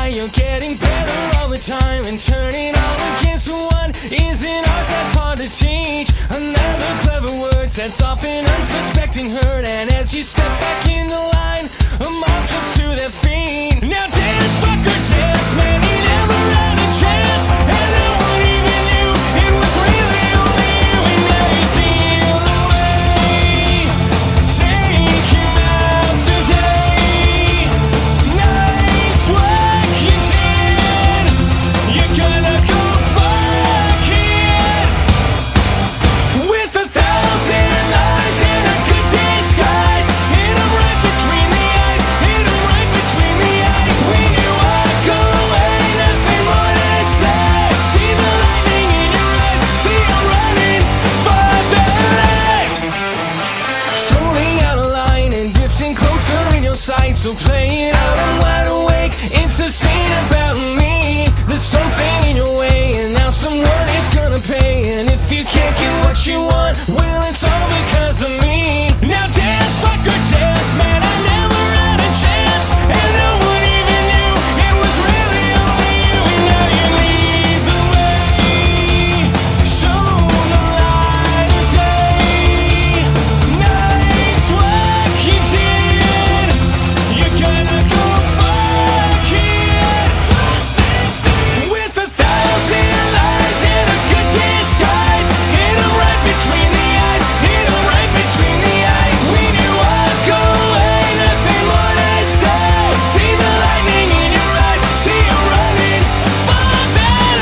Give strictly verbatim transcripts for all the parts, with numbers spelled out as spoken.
you're getting better all the time, and turning all against one is an art that's hard to teach. Another clever word sets off an unsuspecting hurt, and as you step back in the line, a mob jumps to their feet. Now dance, fucker, dance, man, you never had a chance, and no one even knew it was really only you, and now you steal away. Take him out today. Nice work you did. You're gonna go fuck it. With a thousand lies and a good disguise, hit 'em right between the eyes, hit 'em right between the eyes. When you walk away, nothing more to say. See the lightning in your eyes, see 'em running for their lives. Slowly out of line and drifting closer in your sight, so play it out, I'm wide awake. It's a scene about me. There's something in your way, and now someone is gonna pay. And if you can't get what you want, well, it's all because of me. Now dance, fucker, dance, man, I never had a chance, and no one even knew it was really only you, and now you lead the way. Show the light of day. Nice work you did. You're gonna go fuck it. With a thousand lies and a good disguise, hit 'em right between the eyes, hit 'em right between the eyes. When you walk away, nothing more to say. See the lightning in your eyes, see 'em running for their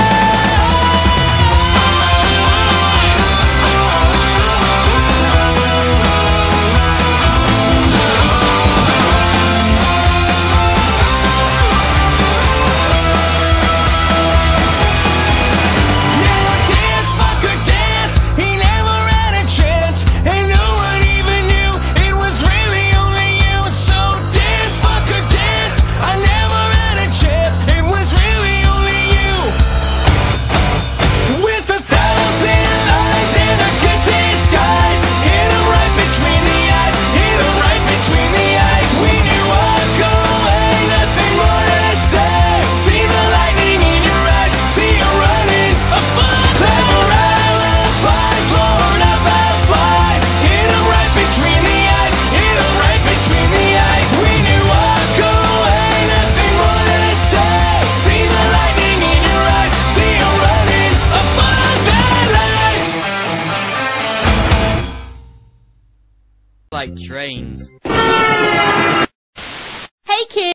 Now dance, fucker, dance. He never had a chance, and no one even knew it was really only you. So dance, fucker, dance. I never had a chance, it was really only you. With a thousand lies and a good disguise, hit 'em right between the eyes, hit 'em right between the eyes. When you walk away, nothing more to say. See the lightning in your eyes, see 'em running for clever alibis, Lord of advice. Hit 'em right between the eyes, hit 'em right between the eyes. When you walk away, nothing more to say. See the lightning in your eyes, see 'em running for their lives. Like trains.